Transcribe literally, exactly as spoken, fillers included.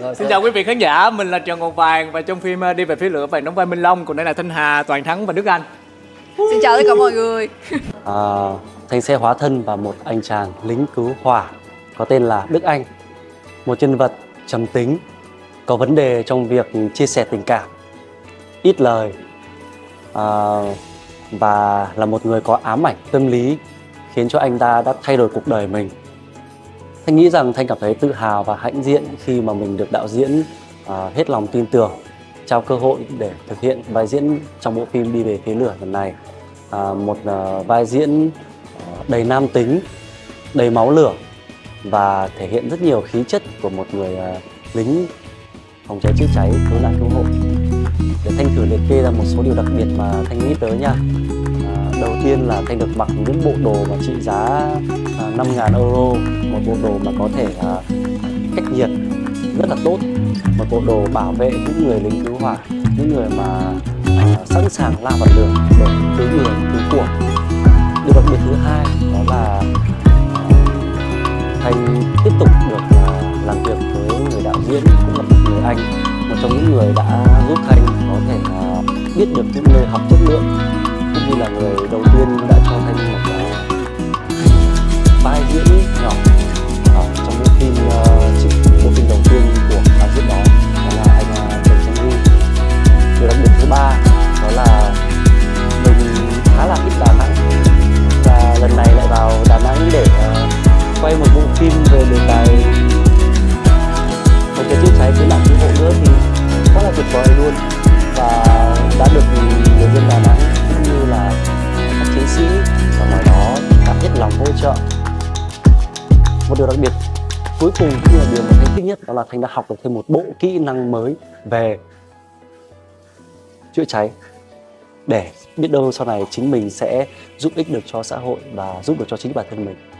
Rồi, xin chào quý vị khán giả, mình là Trần Ngọc Vàng và trong phim Đi Về Phía Lửa Vàng đóng vai Minh Long, còn đây là Thanh Hà, Toàn Thắng và Đức Anh. Xin chào tất cả mọi người. à, Thành sẽ hóa thân vào một anh chàng lính cứu hỏa có tên là Đức Anh, một nhân vật trầm tính, có vấn đề trong việc chia sẻ tình cảm, ít lời, à, và là một người có ám ảnh tâm lý khiến cho anh ta đã thay đổi cuộc đời mình. Thanh nghĩ rằng Thanh cảm thấy tự hào và hãnh diện khi mà mình được đạo diễn à, hết lòng tin tưởng, trao cơ hội để thực hiện vai diễn trong bộ phim Đi Về Phía Lửa lần này. À, một à, vai diễn đầy nam tính, đầy máu lửa và thể hiện rất nhiều khí chất của một người à, lính phòng cháy chữa cháy, cứu nạn cứu hộ. Để Thanh thử liệt kê ra một số điều đặc biệt mà Thanh nghĩ tới nha. À, đầu tiên là Thanh được mặc những bộ đồ mà trị giá à, năm nghìn euro, một bộ đồ mà có thể à, cách nhiệt rất là tốt, một bộ đồ bảo vệ những người lính cứu hỏa, những người mà à, sẵn sàng lao vào lửa để cứu người, cứu của. Điều đặc biệt thứ hai đó là à, Thanh tiếp tục được à, làm việc với người đạo diễn cũng là một người anh, một trong những người đã giúp Thanh có thể à, biết được những nơi học chất lượng, cũng như là người đầu tiên đã cho Thanh một à, vai diễn nhỏ ở trong bộ phim uh, bộ phim đầu tiên của đạo diễn đó, đó là anh uh, Trần Trấn Huy. Điều đặc biệt thứ ba đó là mình khá là ít Đà Nẵng và lần này lại vào Đà Nẵng để uh, quay một bộ phim về đề tài phòng cháy chữa cháy, cứu nạn cứu hộ nữa thì rất là tuyệt vời luôn, và đã được người dân Đà Nẵng cũng như là các chiến sĩ ở ngoài đó đã hết lòng hỗ trợ. Một điều đặc biệt cuối cùng cũng là điều mà Thanh thích nhất đó là Thanh đã học được thêm một bộ kỹ năng mới về chữa cháy, để biết đâu sau này chính mình sẽ giúp ích được cho xã hội và giúp được cho chính bản thân mình.